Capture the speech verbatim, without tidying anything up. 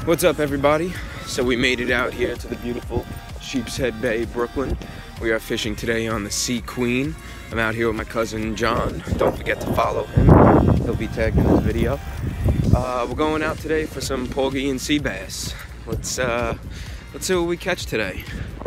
What's up, everybody? So we made it out here to the beautiful Sheepshead Bay, Brooklyn. We are fishing today on the Sea Queen. I'm out here with my cousin John. Don't forget to follow him. He'll be tagged in this video. Uh, we're going out today for some porgy and sea bass. Let's uh, let's see what we catch today.